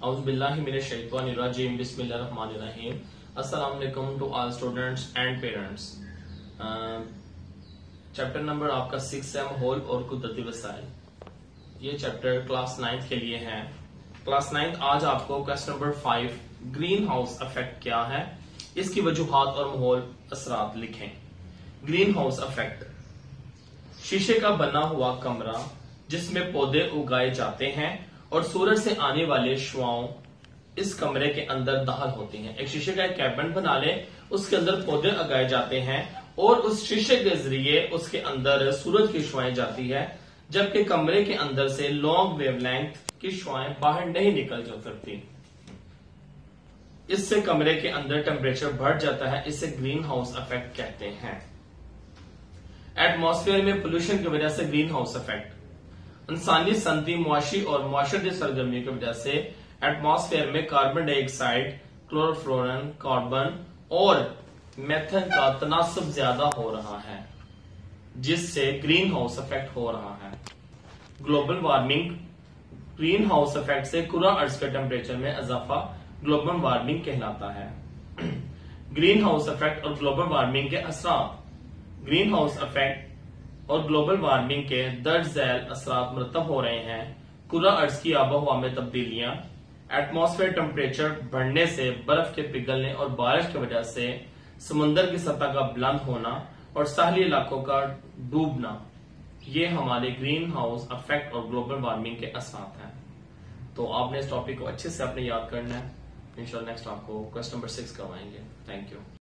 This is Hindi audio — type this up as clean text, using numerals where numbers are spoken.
Auzubillahiminash-shaytanir-rajim. Bismillahir-rahmanir-rahim. Assalamu alaikum to all students and parents. Chapter number आपका 6 है माहौल और कुदरती वसाइल। ये चैप्टर क्लास 9 के लिए है। क्लास 9 आज आपको question number 5 greenhouse effect क्या है, इसकी वजूहात और माहौल असरात लिखें। ग्रीन हाउस इफेक्ट, शीशे का बना हुआ कमरा जिसमें पौधे उगाए जाते हैं और सूरज से आने वाले शुआओं इस कमरे के अंदर दाखिल होती हैं। एक शीशे का एक कैबिनेट बना ले, उसके अंदर पौधे उगाए जाते हैं और उस शीशे के जरिए उसके अंदर सूरज की शुआएं जाती है, जबकि कमरे के अंदर से लॉन्ग वेवलेंथ की शुआएं बाहर नहीं निकल जा सकती। इससे कमरे के अंदर टेम्परेचर बढ़ जाता है। इसे ग्रीन हाउस इफेक्ट कहते हैं। एटमॉस्फेयर में पोल्यूशन की वजह से ग्रीन हाउस इफेक्ट, इंसानी सनती मुआशी और मुआशरती सरगर्मी की वजह से एटमॉस्फेयर में कार्बन डाइऑक्साइड, क्लोरोफ्लोरन, कार्बन और मेथन का तनासब ज्यादा हो रहा है, जिससे ग्रीन हाउस इफेक्ट हो रहा है। Global warming, greenhouse effect से कुरा अर्ज के टेम्परेचर में इजाफा ग्लोबल वार्मिंग कहलाता है। ग्रीन हाउस इफेक्ट और ग्लोबल वार्मिंग के असरात, ग्रीन हाउस इफेक्ट और ग्लोबल वार्मिंग के दर्ज झैल असरात मरतब हो रहे हैं। कुरा अर्ज की आबोहवा में तब्दीलियां, एटमॉस्फेयर टेम्परेचर बढ़ने से बर्फ के पिघलने और बारिश की वजह से समुद्र की सतह का बुलंद होना और साहली इलाकों का डूबना, ये हमारे ग्रीन हाउस इफेक्ट और ग्लोबल वार्मिंग के असरात हैं। तो आपने इस टॉपिक को अच्छे से अपने याद करना है। इंशाल्लाह नेक्स्ट आपको क्वेश्चन नंबर 6 करवाएंगे। Thank you.